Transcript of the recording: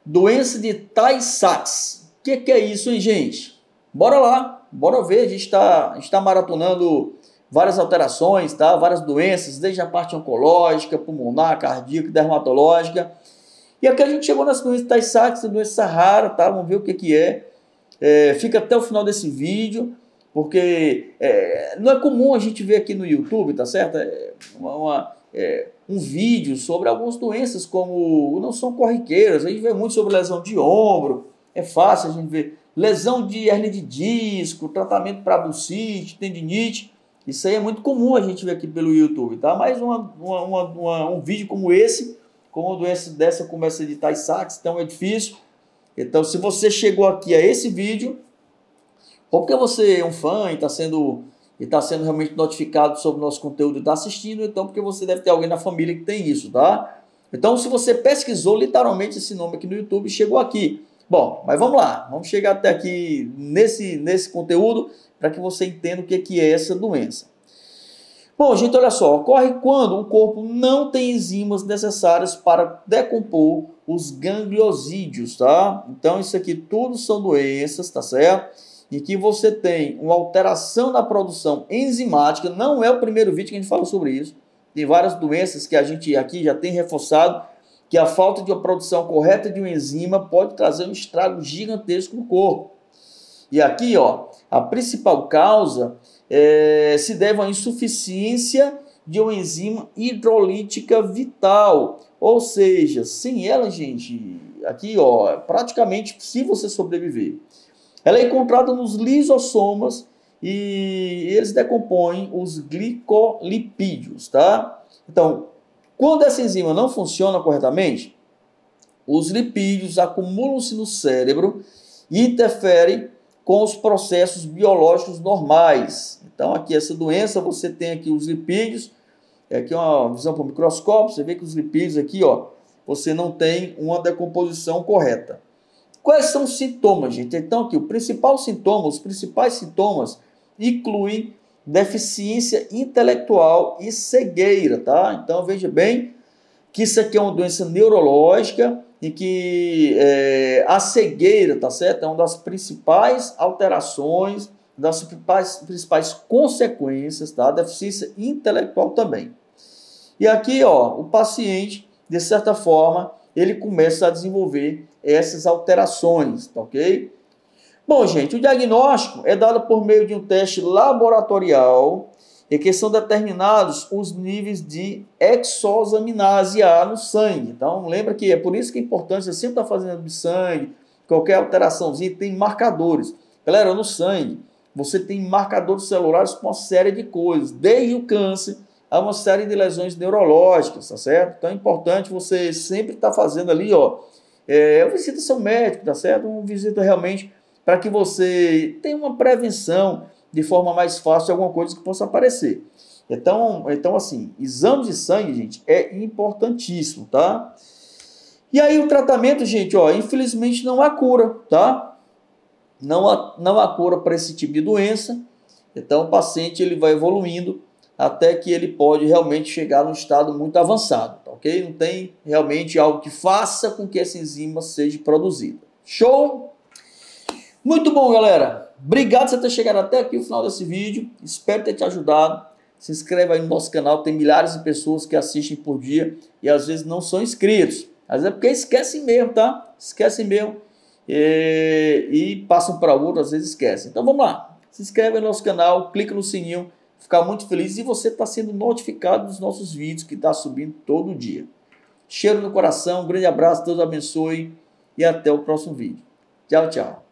Doença de Tay-Sachs. O que é isso, hein, gente? Bora lá, bora ver. A gente está maratonando várias alterações, tá? Várias doenças, desde a parte oncológica, pulmonar, cardíaca, dermatológica. E aqui a gente chegou nessa doença de Tay-Sachs, doença rara, tá? Vamos ver o que é. Fica até o final desse vídeo, porque não é comum a gente ver aqui no YouTube, tá certo? Um vídeo sobre algumas doenças como não são corriqueiras. A gente vê muito sobre lesão de ombro, é fácil a gente ver lesão de hernia de disco, tratamento para bursite, tendinite. Isso aí é muito comum a gente ver aqui pelo YouTube, tá? Mas um vídeo como esse, com uma doença dessa como essa de Tay-Sachs, então é difícil. Então, se você chegou aqui a esse vídeo, ou porque você é um fã e está sendo realmente notificado sobre o nosso conteúdo e está assistindo, então porque você deve ter alguém na família que tem isso, tá? Então, se você pesquisou literalmente esse nome aqui no YouTube, chegou aqui. Bom, mas vamos lá, vamos chegar até aqui nesse conteúdo para que você entenda o que é essa doença. Bom, gente, olha só, ocorre quando o corpo não tem enzimas necessárias para decompor os gangliosídeos, tá? Então, isso aqui tudo são doenças, tá certo? E que você tem uma alteração na produção enzimática. Não é o primeiro vídeo que a gente fala sobre isso. Tem várias doenças que a gente aqui já tem reforçado que a falta de uma produção correta de uma enzima pode trazer um estrago gigantesco no corpo. E aqui, ó, a principal causa se deve à insuficiência de uma enzima hidrolítica vital. Ou seja, sem ela, gente, aqui, ó, é praticamente impossível você sobreviver. Ela é encontrada nos lisossomas e eles decompõem os glicolipídios, tá? Então, quando essa enzima não funciona corretamente, os lipídios acumulam-se no cérebro e interferem com os processos biológicos normais. Então, aqui essa doença, você tem aqui os lipídios, aqui uma visão por microscópio, você vê que os lipídios aqui, ó, você não tem uma decomposição correta. Quais são os sintomas, gente? Então, aqui, os principais sintomas incluem deficiência intelectual e cegueira, tá? Então, veja bem que isso aqui é uma doença neurológica e que a cegueira, tá certo? É uma das principais alterações, das principais consequências, tá? Deficiência intelectual também. E aqui, ó, o paciente, de certa forma, ele começa a desenvolver essas alterações, tá ok? Bom, gente, o diagnóstico é dado por meio de um teste laboratorial em que são determinados os níveis de hexosaminase A no sangue. Então, lembra que é por isso que é importante você sempre estar fazendo de sangue, qualquer alteraçãozinha, tem marcadores. Galera, no sangue, você tem marcadores celulares com uma série de coisas, desde o câncer a uma série de lesões neurológicas, tá certo? Então, é importante você sempre estar fazendo ali, ó, visita seu médico, tá certo? Uma visita realmente para que você tenha uma prevenção de forma mais fácil de alguma coisa que possa aparecer. Então assim, exame de sangue, gente, é importantíssimo, tá? E aí o tratamento, gente, ó, infelizmente não há cura, tá? Não há cura para esse tipo de doença. Então o paciente ele vai evoluindo até que ele pode realmente chegar num estado muito avançado, tá ok? Não tem realmente algo que faça com que essa enzima seja produzida. Show? Muito bom, galera. Obrigado por você ter chegado até aqui no final desse vídeo. Espero ter te ajudado. Se inscreva aí no nosso canal. Tem milhares de pessoas que assistem por dia e às vezes não são inscritos. Às vezes é porque esquecem mesmo, tá? Esquecem mesmo. E passam para outro, às vezes esquecem. Então vamos lá. Se inscreve no nosso canal, clica no sininho. Ficar muito feliz e você está sendo notificado dos nossos vídeos que está subindo todo dia. Cheiro no coração, um grande abraço, Deus abençoe e até o próximo vídeo. Tchau, tchau.